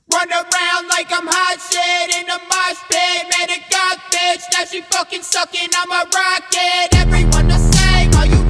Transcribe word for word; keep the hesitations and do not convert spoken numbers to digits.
Run around like I'm hot shit in a mosh pit. Met a goth bitch, now she fucking sucking on my rocket. Everyone the same, all you